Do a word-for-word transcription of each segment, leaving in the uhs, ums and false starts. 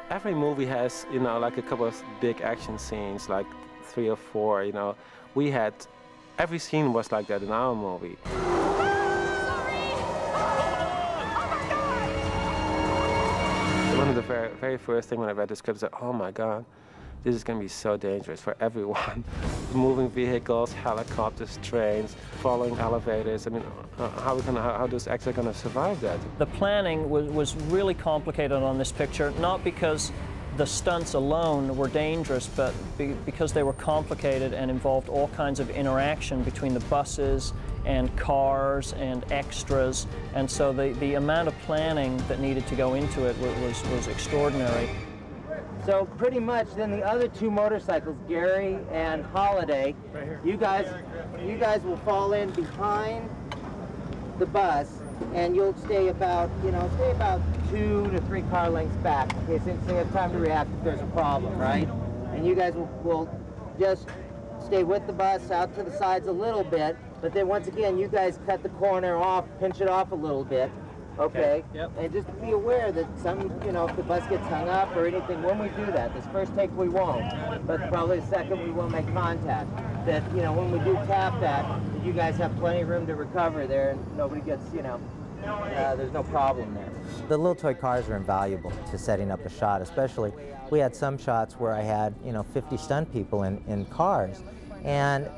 Every movie has, you know, like a couple of big action scenes, like three or four, you know. We had, every scene was like that in our movie. One of the very, very first thing when I read the script is that, oh my God, this is going to be so dangerous for everyone. Moving vehicles, helicopters, trains, falling elevators. I mean, how are gonna, how, how those actors going to survive that? The planning was, was really complicated on this picture, not because the stunts alone were dangerous, but be, because they were complicated and involved all kinds of interaction between the buses and cars and extras. And so the, the amount of planning that needed to go into it was, was extraordinary. So pretty much then the other two motorcycles, Gary and Holiday, right here. you guys you guys will fall in behind the bus, and you'll stay about, you know, stay about two to three car lengths back, okay, since they have time to react if there's a problem, right? And you guys will, will just stay with the bus out to the sides a little bit, but then once again, you guys cut the corner off, pinch it off a little bit. Okay, yep. And just be aware that some, you know, if the bus gets hung up or anything, when we do that, this first take we won't, but probably the second we will make contact. That, you know, when we do tap that, that you guys have plenty of room to recover there and nobody gets, you know, uh, there's no problem there. The little toy cars are invaluable to setting up a shot, especially we had some shots where I had, you know, fifty stunt people in, in cars, and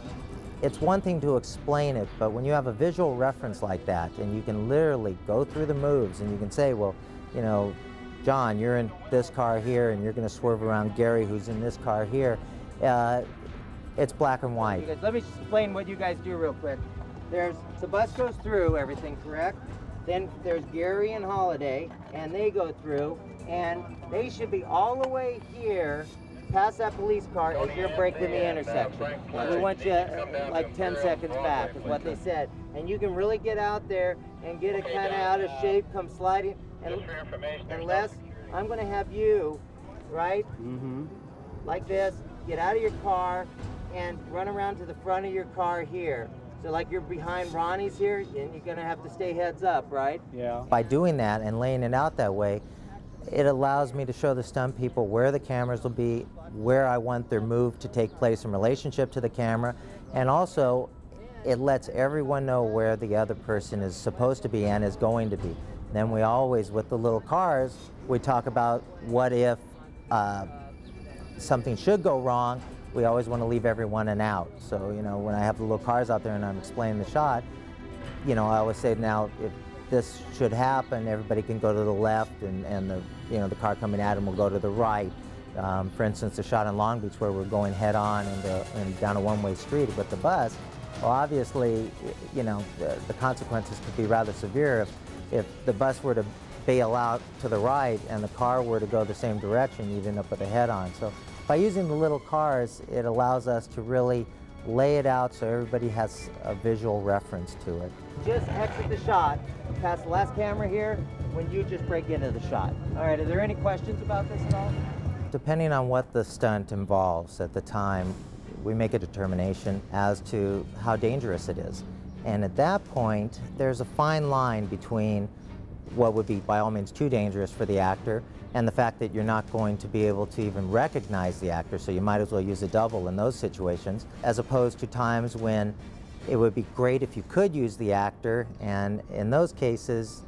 it's one thing to explain it, but when you have a visual reference like that, and you can literally go through the moves, and you can say, well, you know, John, you're in this car here, and you're going to swerve around Gary, who's in this car here. Uh, it's black and white. Let me explain what you guys do real quick. There's, the bus goes through everything, correct? Then there's Gary and Holiday, and they go through, and they should be all the way here past that police car as you're braking the intersection. And we want you uh, like ten seconds back is what they said. And you can really get out there and get it kind of out of shape, come sliding. And unless I'm going to have you, right, mm-hmm. like this, get out of your car and run around to the front of your car here. So like you're behind Ronnie's here, and you're going to have to stay heads up, right? Yeah. By doing that and laying it out that way, it allows me to show the stunt people where the cameras will be, where I want their move to take place in relationship to the camera, and also it lets everyone know where the other person is supposed to be and is going to be. Then we always, with the little cars, we talk about what if uh, something should go wrong. We always want to leave everyone an out. So, you know, when I have the little cars out there and I'm explaining the shot, you know, I always say, now, if this should happen, everybody can go to the left, and, and the, you know, the car coming at them will go to the right. Um, for instance, the shot in Long Beach where we're going head on into, and down a one-way street with the bus, well, obviously, you know, the, the consequences could be rather severe if, if the bus were to bail out to the right and the car were to go the same direction, you'd end up with a head-on. So by using the little cars, it allows us to really lay it out so everybody has a visual reference to it. Just exit the shot past the last camera here when you just break into the shot. All right, are there any questions about this at all? Depending on what the stunt involves at the time, we make a determination as to how dangerous it is. And at that point, there's a fine line between what would be by all means too dangerous for the actor and the fact that you're not going to be able to even recognize the actor, so you might as well use a double in those situations, as opposed to times when it would be great if you could use the actor, and in those cases,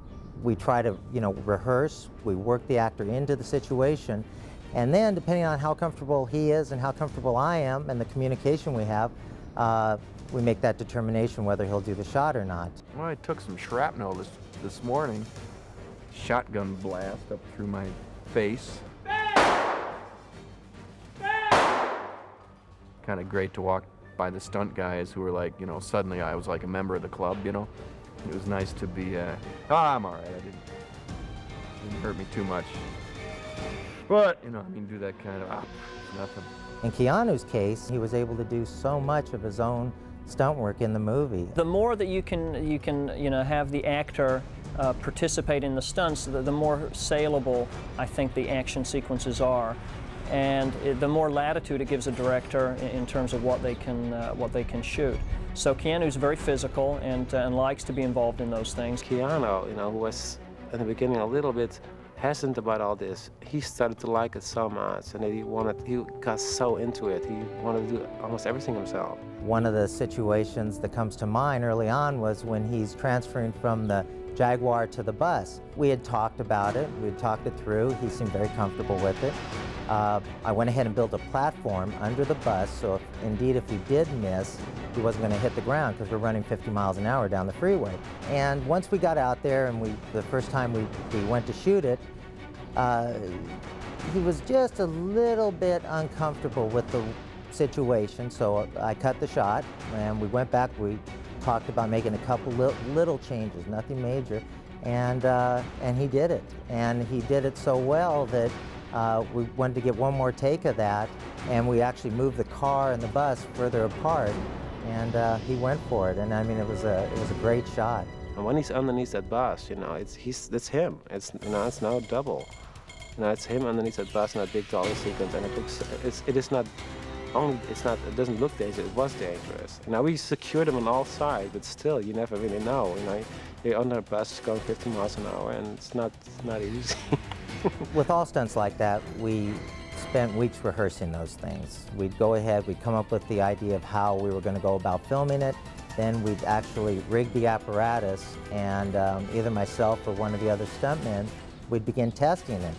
we try to, you know, rehearse, we work the actor into the situation, and then depending on how comfortable he is and how comfortable I am and the communication we have, uh, we make that determination whether he'll do the shot or not. Well, I took some shrapnel this, this morning, shotgun blast up through my face. Kind of great to walk by the stunt guys who were like, you know, suddenly I was like a member of the club, you know. It was nice to be, uh, oh, I'm all right, I didn't, didn't hurt me too much. But, you know, I mean, do that kind of, ah, nothing. In Keanu's case, he was able to do so much of his own stunt work in the movie. The more that you can, you can, you know, have the actor uh, participate in the stunts, the, the more saleable I think the action sequences are, and it, the more latitude it gives a director in, in terms of what they can, uh, what they can shoot. So Keanu's very physical and, uh, and likes to be involved in those things. Keanu, you know, who was in the beginning a little bit hesitant about all this, he started to like it so much, and he wanted, he got so into it. He wanted to do almost everything himself. One of the situations that comes to mind early on was when he's transferring from the Jaguar to the bus. We had talked about it, we had talked it through, he seemed very comfortable with it. Uh, I went ahead and built a platform under the bus, so if, indeed if he did miss, he wasn't going to hit the ground because we're running fifty miles an hour down the freeway. And once we got out there and we, the first time we, we went to shoot it, uh, he was just a little bit uncomfortable with the situation, so I cut the shot and we went back. We talked about making a couple li little changes, nothing major, and, uh, and he did it. And he did it so well that uh, we wanted to get one more take of that, and we actually moved the car and the bus further apart, and uh, he went for it. And I mean, it was a, it was a great shot. And when he's underneath that bus, you know, it's, he's, it's him. It's, you know, it's now double. You know, it's him underneath that bus in that big dollar sequence, and it looks, it's, it is not only, it's not, it doesn't look dangerous, it was dangerous. Now we secured him on all sides, but still, you never really know, you know. You're under a bus going fifty miles an hour, and it's not, it's not easy. With all stunts like that, we spent weeks rehearsing those things. We'd go ahead, we'd come up with the idea of how we were going to go about filming it, then we'd actually rig the apparatus, and um, either myself or one of the other stuntmen, we'd begin testing it.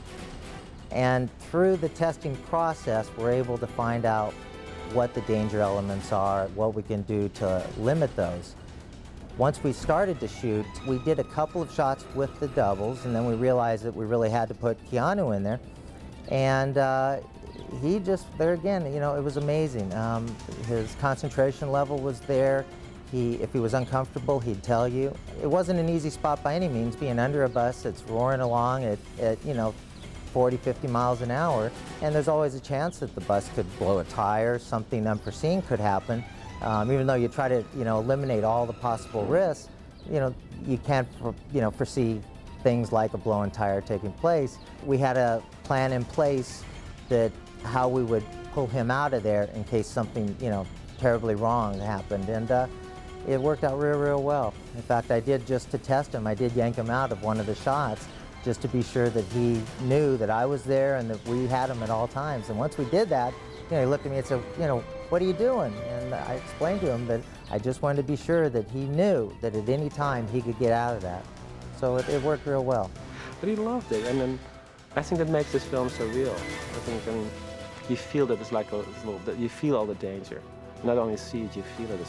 And through the testing process, we're able to find out what the danger elements are, what we can do to limit those. Once we started to shoot, we did a couple of shots with the doubles, and then we realized that we really had to put Keanu in there. And uh, he just, there again, you know, it was amazing. Um, his concentration level was there. He, if he was uncomfortable, he'd tell you. It wasn't an easy spot by any means, being under a bus that's roaring along at, at you know, forty, fifty miles an hour, and there's always a chance that the bus could blow a tire, something unforeseen could happen. Um, even though you try to, you know, eliminate all the possible risks, you know, you can't, you know, foresee things like a blown tire taking place. We had a plan in place that how we would pull him out of there in case something, you know, terribly wrong happened, and uh, it worked out real, real well. In fact, I did, just to test him, I did yank him out of one of the shots, just to be sure that he knew that I was there and that we had him at all times. And once we did that, you know, he looked at me and said, you know, what are you doing? And I explained to him that I just wanted to be sure that he knew that at any time he could get out of that. So it, it worked real well. But he loved it, and then I think that makes this film so real. I think, I mean, you feel that it's like a little, that you feel all the danger. You not only see it, you feel it as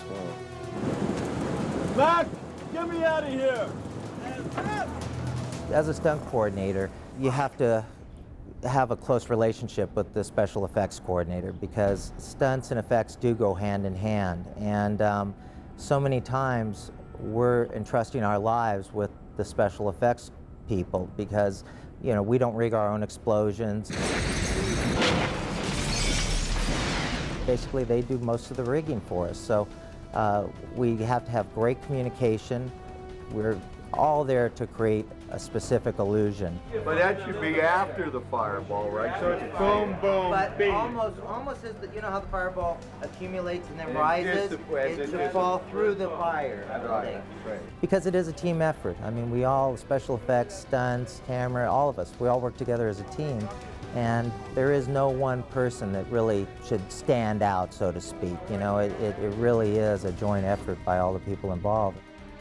well. Mac, get me out of here! As a stunt coordinator, you have to have a close relationship with the special effects coordinator, because stunts and effects do go hand in hand. And um, so many times we're entrusting our lives with the special effects people, because, you know, we don't rig our own explosions. Basically, they do most of the rigging for us. So uh, we have to have great communication. We're all there to create a specific illusion. But that should be after the fireball, right? So it's boom, boom, But bing. almost, almost as the, you know how the fireball accumulates and then And rises? dissipates, It it should fall dissipates. through the fire. I Right, think. right. Because it is a team effort. I mean, we all, special effects, stunts, camera, all of us, we all work together as a team. And there is no one person that really should stand out, so to speak. You know, it, it, it really is a joint effort by all the people involved.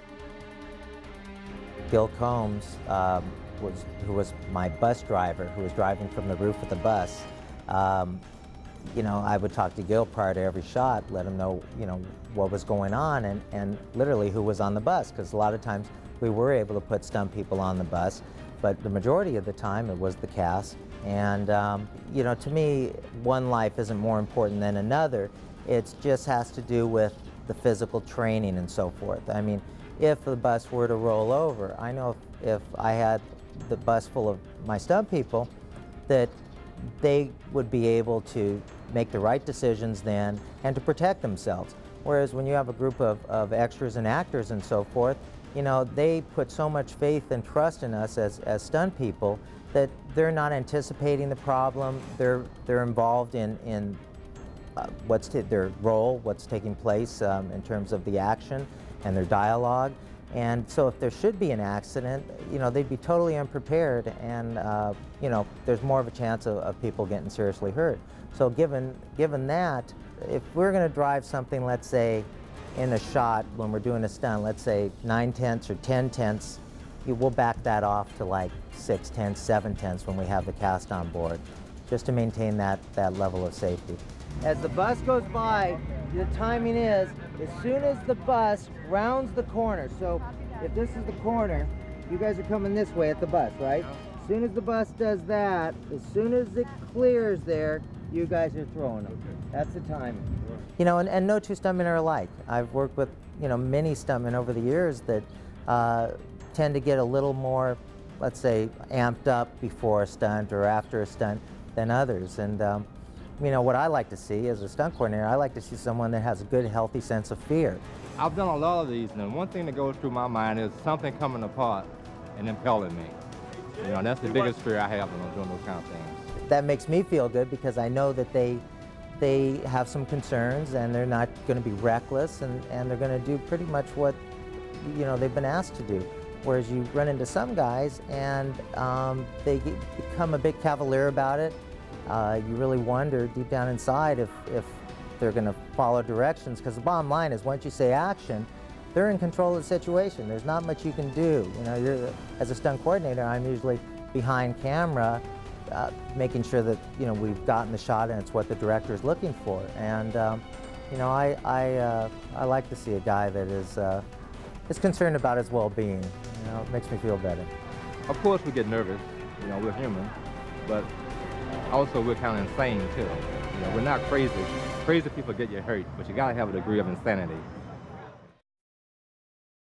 Gil Combs, um, was, who was my bus driver, who was driving from the roof of the bus. Um, you know, I would talk to Gil prior to every shot, let him know, you know, what was going on, and, and literally who was on the bus, because a lot of times we were able to put stunt people on the bus, but the majority of the time it was the cast. And, um, you know, to me, one life isn't more important than another. It just has to do with the physical training and so forth. I mean, if the bus were to roll over, I know if, if I had the bus full of my stunt people, that they would be able to make the right decisions then and to protect themselves. Whereas when you have a group of, of extras and actors and so forth, you know, they put so much faith and trust in us as, as stunt people that they're not anticipating the problem. They're, they're involved in, in uh, what's their role, what's taking place um, in terms of the action and their dialogue. And so if there should be an accident, you know, they'd be totally unprepared, and, uh, you know, there's more of a chance of, of people getting seriously hurt. So given, given that, if we're going to drive something, let's say, in a shot when we're doing a stunt, let's say nine tenths or ten tenths, you, we'll back that off to like six tenths, seven tenths when we have the cast on board, just to maintain that, that level of safety. As the bus goes by, the timing is, as soon as the bus rounds the corner, so if this is the corner, you guys are coming this way at the bus, right? As soon as the bus does that, as soon as it clears there, you guys are throwing them. That's the timing. You know, and, and no two stuntmen are alike. I've worked with, you know, many stuntmen over the years that uh, tend to get a little more, let's say, amped up before a stunt or after a stunt than others. And um, you know, what I like to see as a stunt coordinator, I like to see someone that has a good, healthy sense of fear. I've done a lot of these, and one thing that goes through my mind is something coming apart and impaling me. You know, and that's the biggest fear I have when I'm doing those kind of things. That makes me feel good because I know that they, they have some concerns and they're not going to be reckless, and, and they're going to do pretty much what, you know, they've been asked to do. Whereas you run into some guys and um, they get, become a bit cavalier about it. Uh, you really wonder deep down inside if, if they're going to follow directions, because the bottom line is once you say action, they're in control of the situation. There's not much you can do. You know, you're, as a stunt coordinator, I'm usually behind camera, uh, making sure that, you know, we've gotten the shot and it's what the director is looking for. And um, you know, I I, uh, I like to see a guy that is uh, is concerned about his well-being. You know, it makes me feel better. Of course, we get nervous. You know, we're human, but also we're kind of insane too. You know, we're not crazy. Crazy people get you hurt, but you gotta have a degree of insanity.